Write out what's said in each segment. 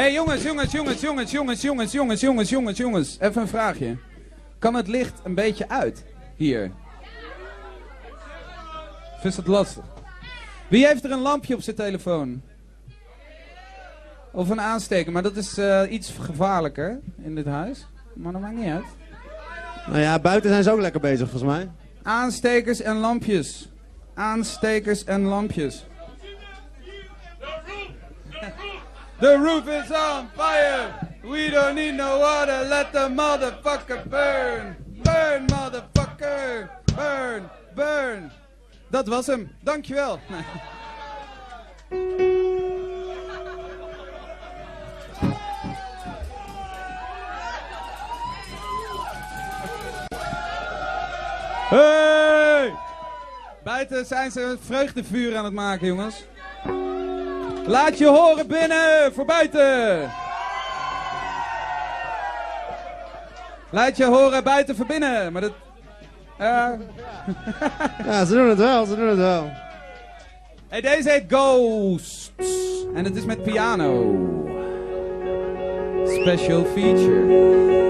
Hey jongens. Even een vraagje. Kan het licht een beetje uit? Hier. Of is dat lastig? Wie heeft er een lampje op zijn telefoon? Of een aansteker, maar dat is iets gevaarlijker in dit huis. Maar dat maakt niet uit. Nou ja, buiten zijn ze ook lekker bezig volgens mij. Aanstekers en lampjes. Aanstekers en lampjes. The roof is on fire. We don't need no water. Let the motherfucker burn. Burn, motherfucker. Burn, burn. Dat was hem. Dankjewel. Hey! Buiten zijn ze een vreugdevuur aan het maken, jongens. Laat je horen binnen, voor buiten. Laat je horen buiten, voor binnen. Maar dat... Ja, ze doen het wel, Hey, deze heet Ghosts. En het is met piano. Special feature.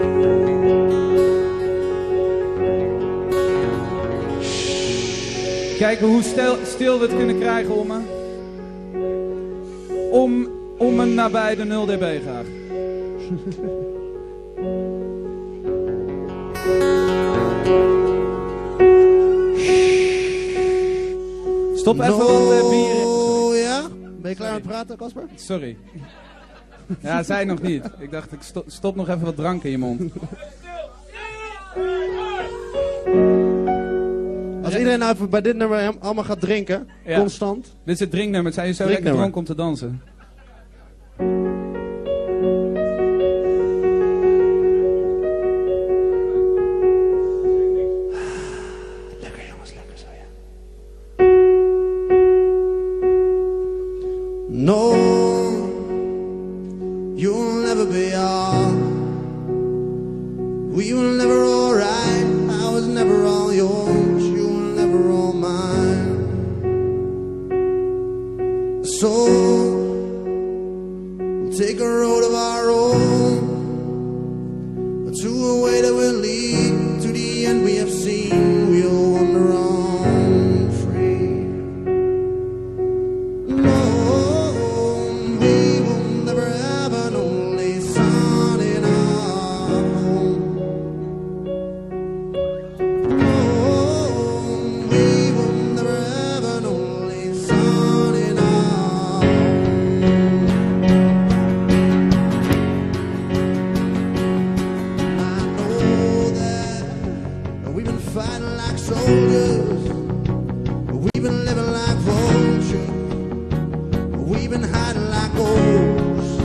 Kijken hoe stil we het kunnen krijgen om me. Om en nabij de 0 dB graag. Stop even wat bier. Oh ja? Ben je klaar met praten, Casper? Sorry. Ja, zij nog niet. Ik dacht, ik stop nog even wat drank in je mond. Als iedereen nou even bij dit nummer allemaal gaat drinken, ja. Constant. Dit is het drinknummer. Zijn je zo lekker dronken om te dansen? Lekker jongens, lekker zo ja. No, you'll never be all. We were never alright. I was never all yours. You were never all mine. So we'll take a road of our own, to a way that will lead to the end we have seen. We'll wander on free. No, we will never have an only son in our home. No, we will never have an only son in our fighting like soldiers, we've been living like vultures, we've been hiding like ghosts.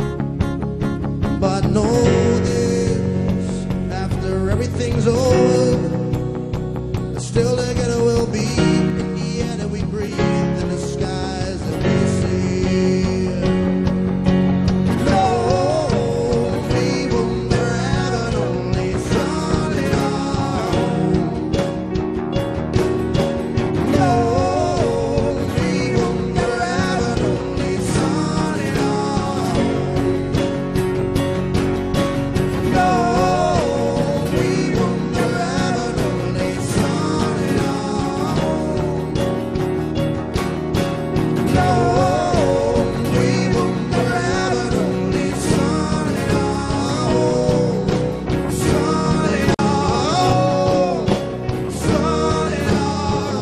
But know this, after everything's over, still together we'll be in the air that we breathe, in the skies that we see. No, we will never have an only son in our home. No, we will never have an only son in our home. No, we will never have an only son in our home. No, we will never have an only son in our home. Son in our home. Son in our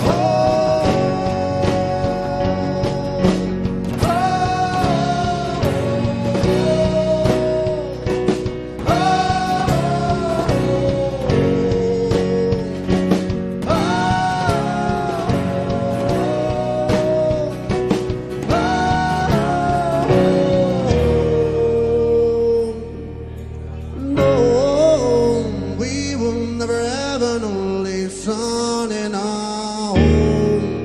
No, we will never have an only son in our home.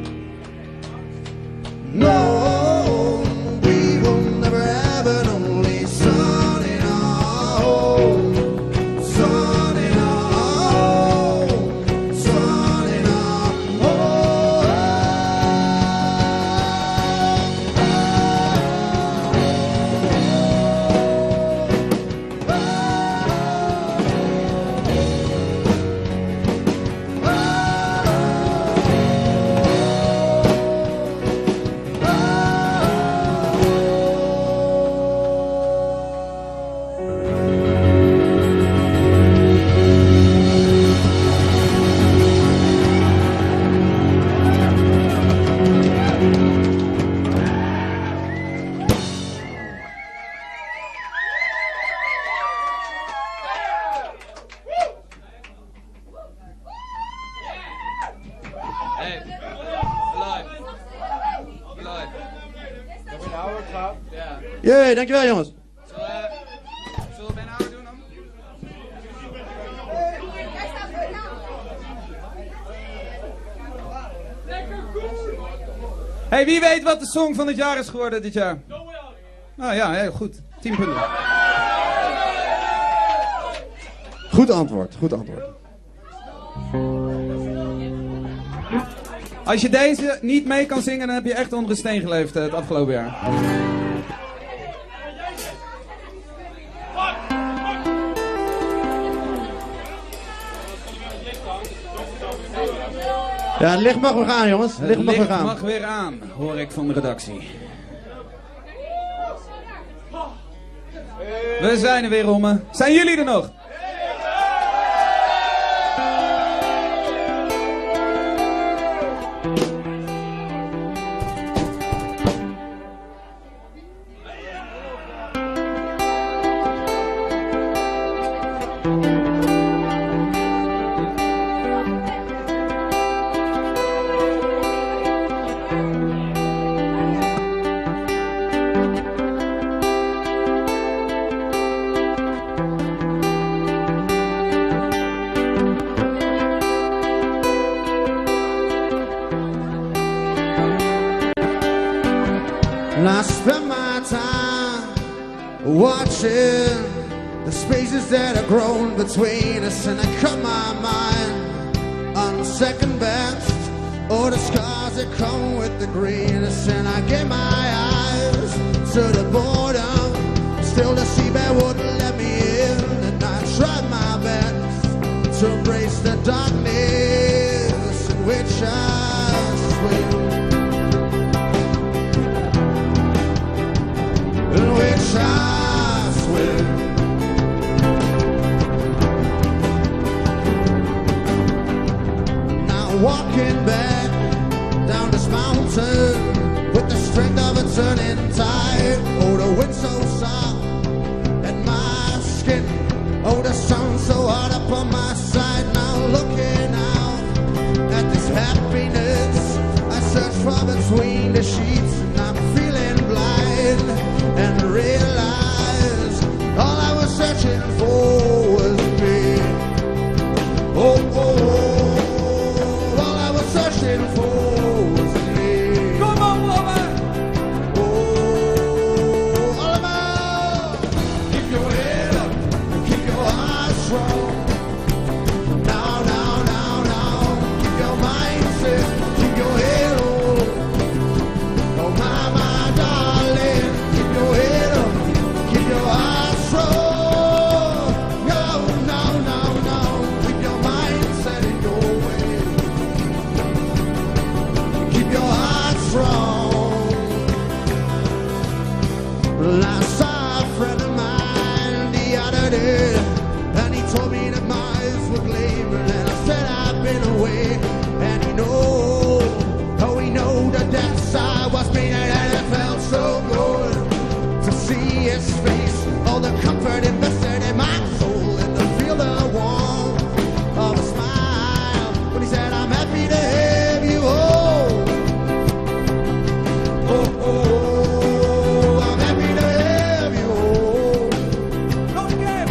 No, we will never have an only son in our home. Son in our home. Son in our home. Jee, dankjewel jongens. Zullen we Ben Houwer doen dan? Hey, wie weet wat de song van het jaar is geworden dit jaar? Nou ja, heel goed. 10 punten. Goed antwoord, goed antwoord. Als je deze niet mee kan zingen, dan heb je echt onder een steen geleefd het afgelopen jaar. Ja, het licht mag weer gaan jongens. Het licht mag weer gaan. Mag weer aan, hoor ik van de redactie. We zijn er weer, Romme. Zijn jullie er nog? And I spend my time watching the spaces that have grown between us, and I cut my mind on second best, or the scars that come with the greenness. And I gave my eyes to the boredom, still the seabed wouldn't let me in. And I tried my best to embrace the darkness in which I swim. In which I swim. Now walking back down this mountain with the strength of a turning tide. Oh, the wind so soft at my skin. Oh, the sun so hard up on my side. Now looking out at this happiness I search for between the sheets, and I'm feeling blind and realize all I was searching for was me. Oh, oh, oh, all I was searching for was me. Come on, woman! Oh, all about. Keep your head up and keep your eyes strong. Now, now, now, now, keep your mind set, keep your head on. Oh, my darling. Keep your head up, keep your eyes strong. No, no, no, no, keep your mind set in your way. Keep your heart strong. Well, I saw a friend of mine the other day, and he told me that my eyes were gleaming, and I said I've been away, and he know, oh, he know the depths I was being, and it felt so good to see his face, all the comfort invested in my soul, and to feel the warmth of a smile when he said, I'm happy to have you home. Oh, oh, I'm happy to have you home. Nog een keer!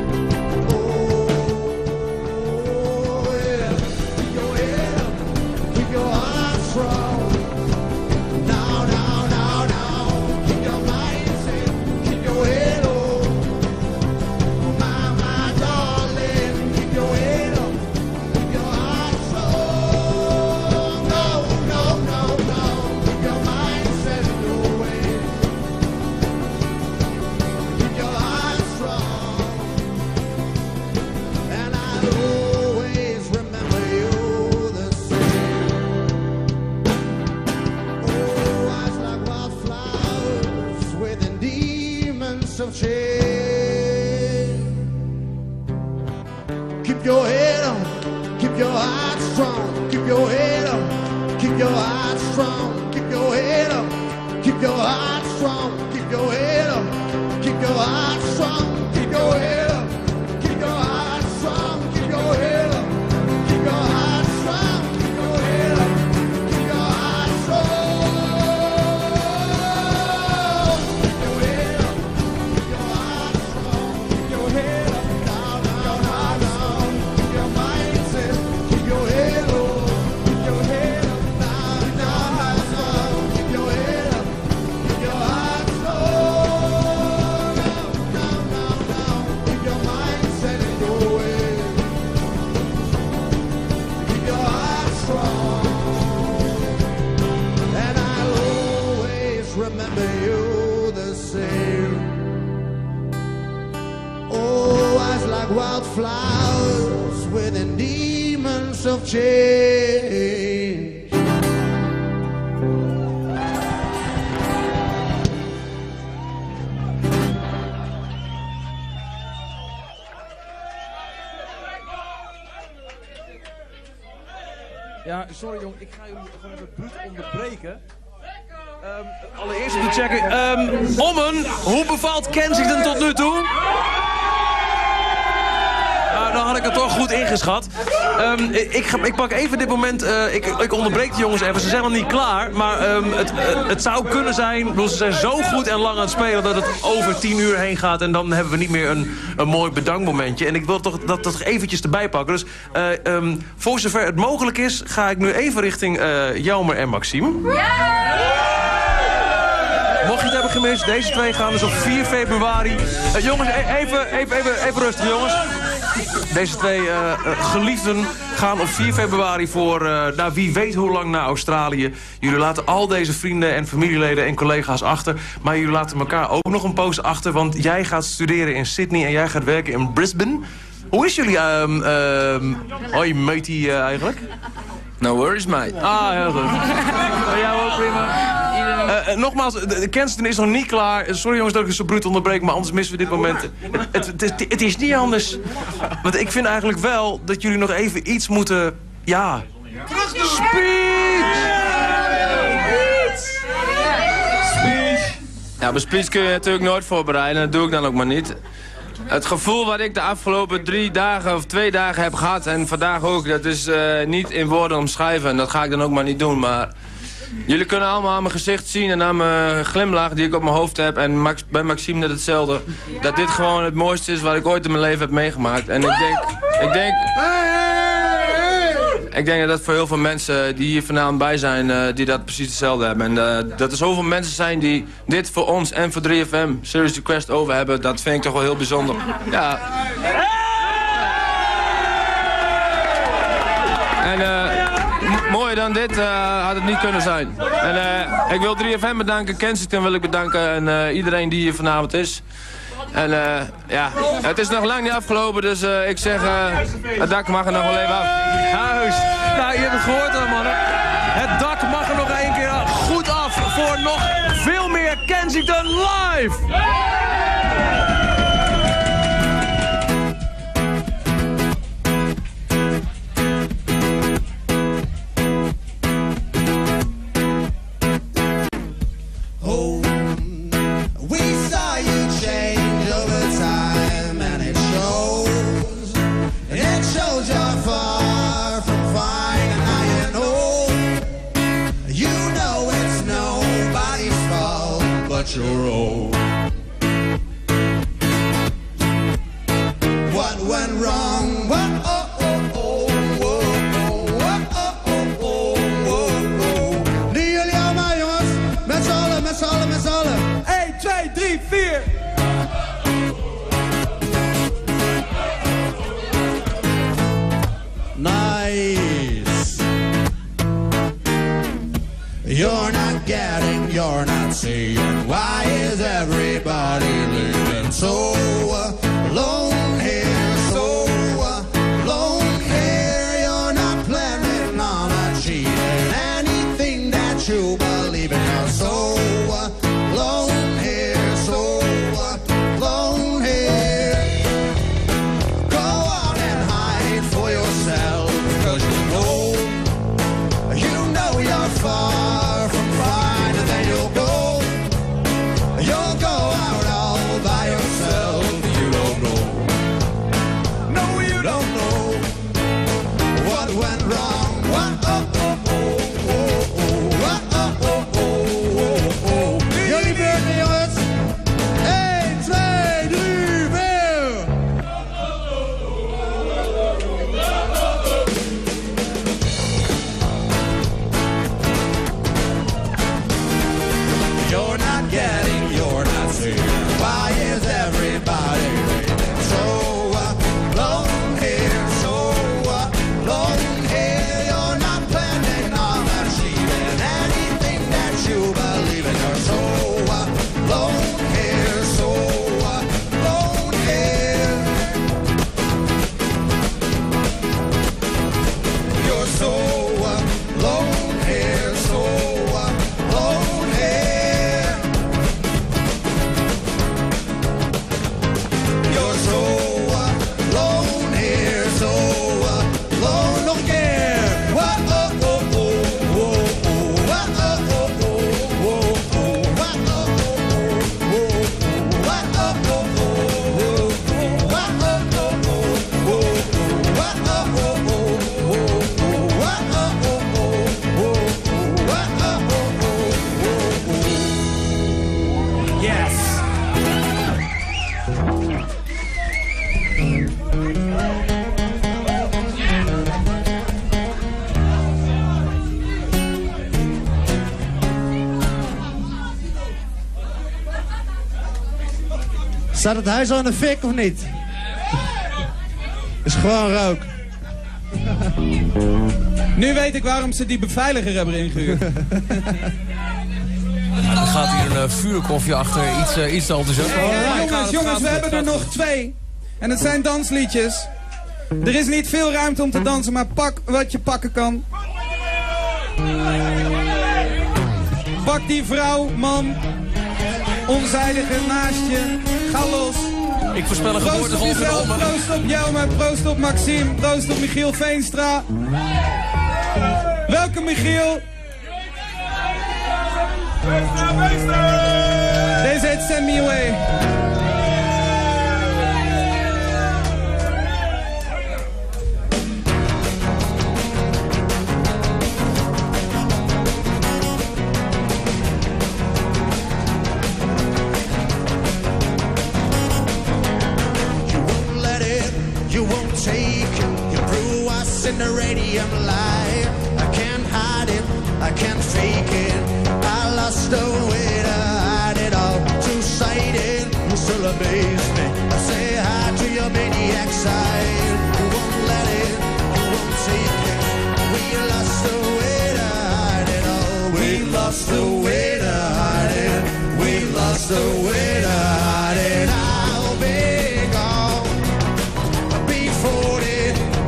Oh, yeah. Keep your head up, keep your heart strong. Now, now, now, now, keep your mind set, keep your head on. My darling, keep your head up, keep your heart strong. No, no, no, no, keep your mind set in your way. Keep your heart strong. And I'll always remember you the same. Oh, eyes like wildflowers within demons of change. Keep your head up, keep your heart strong. Keep your head up, keep your heart strong. Keep your head up, keep your heart strong. Keep your head up, keep your heart strong. Keep your head up, keep your heart strong. Keep your head up, keep your heart strong. Keep your head up, keep your heart strong. Keep your head head up, down, keep your heart down, keep your mindset, keep your head low, keep your head up, down, down, keep your head up, keep your heart low, down, keep your mindset in your way, keep your heart strong, and I'll always remember you the same. Oh, eyes like wildflowers within demons of change. Ja, sorry jong, ik ga jullie gewoon even bruut onderbreken. Allereerst om te checken. Ommen, hoe bevalt Kensington tot nu toe? Nou had ik het toch goed ingeschat. Ik pak even dit moment, ik onderbreek de jongens even, ze zijn nog niet klaar. Maar het zou kunnen zijn, bedoel, ze zijn zo goed en lang aan het spelen dat het over 10 uur heen gaat. En dan hebben we niet meer een mooi bedankmomentje. En ik wil toch dat toch eventjes erbij pakken. Dus voor zover het mogelijk is, ga ik nu even richting Jelmer en Maxime. Mocht je het hebben gemist, deze twee gaan dus op 4 februari. Jongens, even rustig jongens. Deze twee geliefden gaan op 4 februari voor, nou wie weet hoe lang naar Australië. Jullie laten al deze vrienden en familieleden en collega's achter. Maar jullie laten elkaar ook nog een poos achter. Want jij gaat studeren in Sydney en jij gaat werken in Brisbane. Hoe is jullie, hoi matey eigenlijk? No worries, mate. Ah, heel goed. Jou ook prima. Nogmaals, de Kensington is nog niet klaar. Sorry jongens dat ik het zo bruut onderbreek, maar anders missen we dit moment. Het is niet anders. Want ik vind eigenlijk wel dat jullie nog even iets moeten... Ja. Speech! Ja, mijn speech kun je natuurlijk nooit voorbereiden. Dat doe ik dan ook maar niet. Het gevoel wat ik de afgelopen 3 dagen of 2 dagen heb gehad... en vandaag ook, dat is niet in woorden omschrijven. En dat ga ik dan ook maar niet doen, maar... Jullie kunnen allemaal aan mijn gezicht zien en aan mijn glimlach die ik op mijn hoofd heb. En bij Maxime net hetzelfde. Dat dit gewoon het mooiste is wat ik ooit in mijn leven heb meegemaakt. En ik denk dat dat voor heel veel mensen die hier vanavond bij zijn, die dat precies hetzelfde hebben. En dat er zoveel mensen zijn die dit voor ons en voor 3FM Serious Request over hebben, dat vind ik toch wel heel bijzonder. Ja. En mooier dan dit had het niet kunnen zijn. En ik wil 3FM bedanken, Kensington wil ik bedanken en iedereen die hier vanavond is. En ja, het is nog lang niet afgelopen, dus ik zeg, het dak mag er nog wel even af. Juist. Nou, je hebt het gehoord hè, mannen. Het dak mag er nog 1 keer goed af voor nog veel meer Kensington live. Your own. What went wrong? What? Oh oh oh oh oh. What? Oh oh oh oh oh. Die jullie allemaal jongens, met z'n allen, met z'n allen, met z'n allen. 1, 2, 3, 4. Nice. You're not getting, you're not seeing. Why is everybody living so alone here, so alone here? You're not planning on achieving anything that you believe in. You're so alone here, so alone here. Go out and hide for yourself, 'cause you know you're far from fine, and then you'll go out all by yourself. Staat het huis al in de fik of niet? Is gewoon rook. Nu weet ik waarom ze die beveiliger hebben ingehuurd. Er gaat hier een vuurkofje achter, iets te enthousiast. Jongens, we hebben er nog 2. En het zijn dansliedjes. Er is niet veel ruimte om te dansen, maar pak wat je pakken kan. Pak die vrouw, man, onzijdige naast je. Ga los. Ik voorspel een Proost op jezelf, proost op Jelmer, proost op Maxime, proost op Michiel Veenstra. Welkom Michiel. Deze heet Send Me Away. In the radium light, I can't hide it, I can't fake it. I lost the way to hide it all. Two-sided, you still amaze me. I say hi to your maniac side. You won't let it, you won't take it. We lost the way to hide it all. We lost the way to hide it. We lost the way to hide it. I'll be gone before it.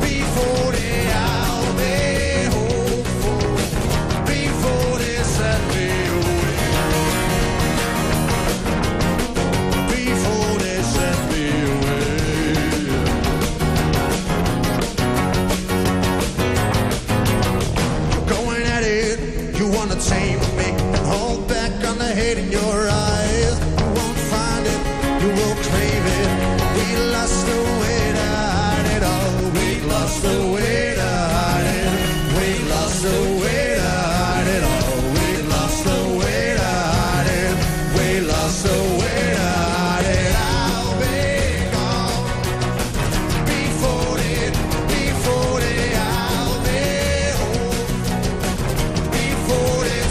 Tame me and hold back on the hate in your eyes. You won't find it, you will crave it. We lost the way to hide it all. We lost the way to hide it. We lost the way to hide it all. We lost the way to hide it. We lost the way to hide it. I'll be gone before it, before it. I'll be home before it.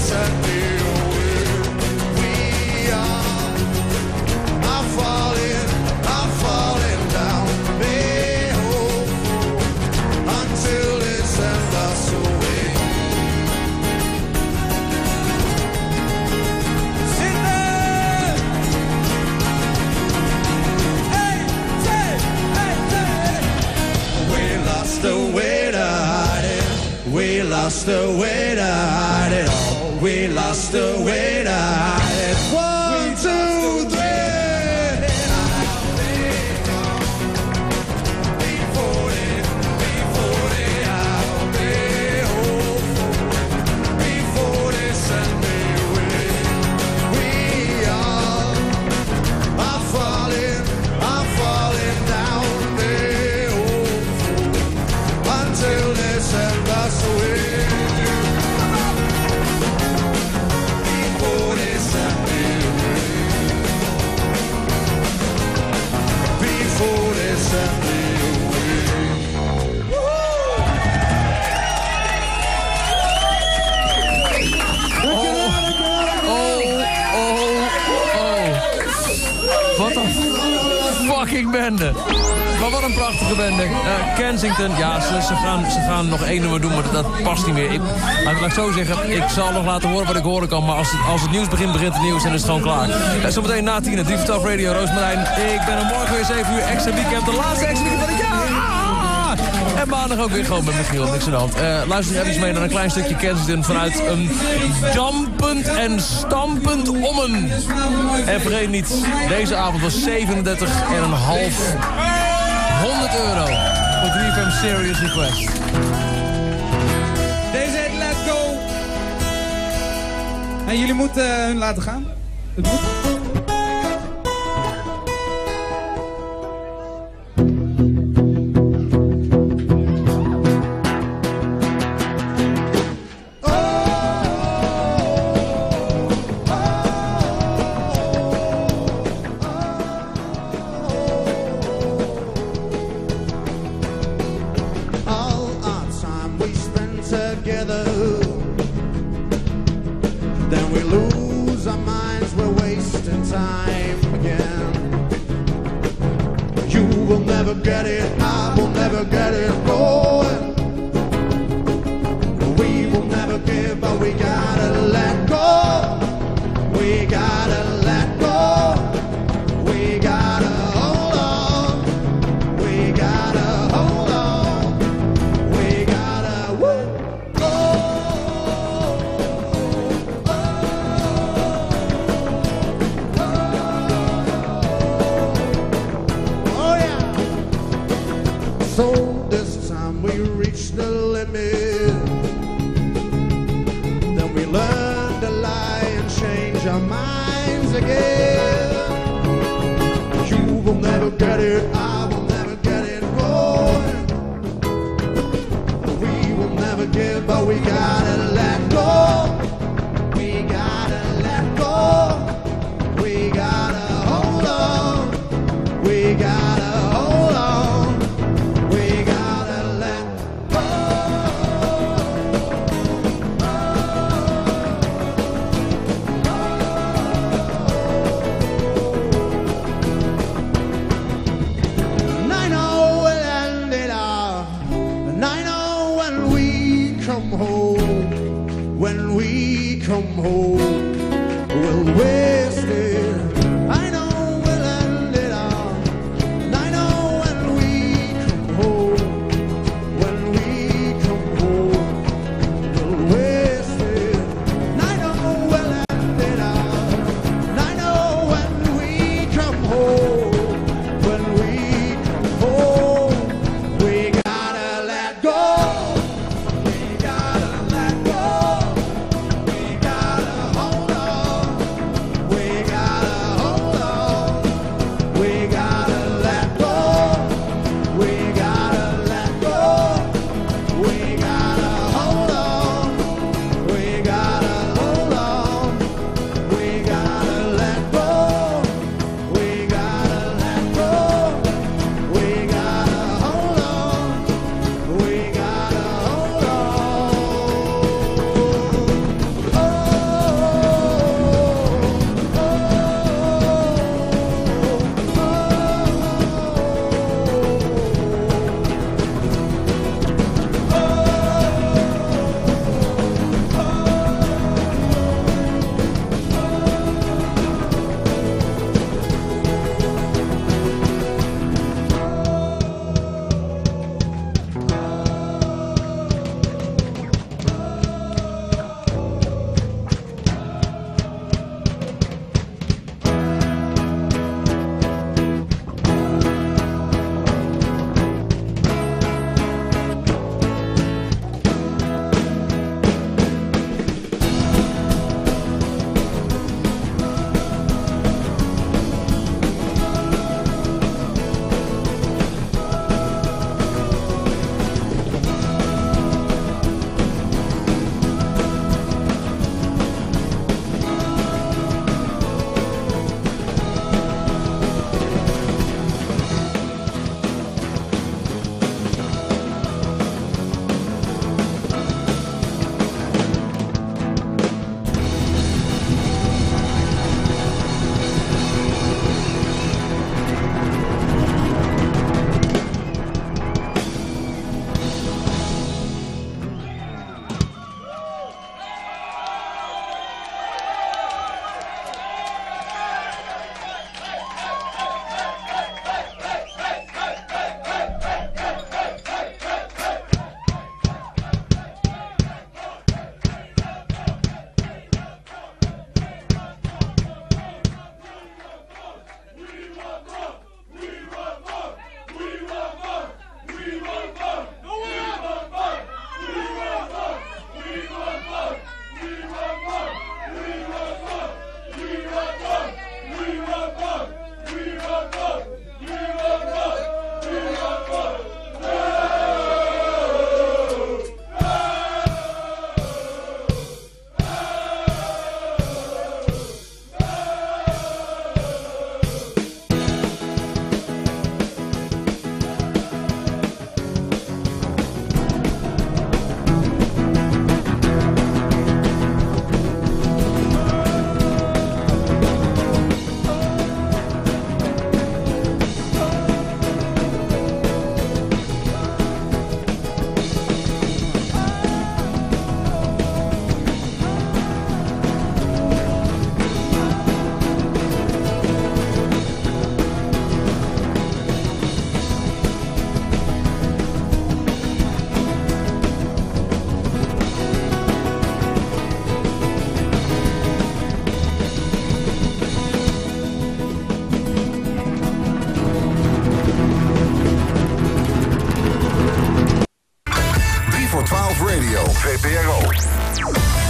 Lost the way to hide it all. We lost the way to hide it. 1, 2, 3. Before it, I'll be home. Before they send me away. We are falling down. Be home until they send us away. Wat een fucking bende. Maar wat een prachtige bende. Kensington, ja, ze gaan nog 1 nummer doen, maar dat past niet meer. Laat ik zo zeggen, ik zal nog laten horen wat ik horen kan, maar als het nieuws begint het nieuws en is het gewoon klaar. Zometeen na 10, 3 voor 12 Radio, Roosmarijn. Ik ben er morgen weer 7 uur, extra weekend, de laatste extra weekend van het jaar. En maandag ook weer gewoon met Michiel, niks aan de hand. Luister even mee naar een klein stukje Kensington vanuit een dampend en stampend Ommen. En vergeet niet, deze avond was 37,5 €100 voor 3FM Serious Request. Deze heet Let's Go. En jullie moeten hun laten gaan. Het moet. Then we lose our minds, we're wasted. will never get it, I will never get it going. We will never give, but we gotta let go. We gotta let go. We gotta hold on. We gotta hold on. We gotta woo. Oh yeah. So this time we reached the limit. Then we learned to lie and change our minds again. You will never get it, I will never get it going. We will never give, but we gotta let go. We gotta let go. We gotta hold on. We gotta hold on. We gotta let go. op VPRO.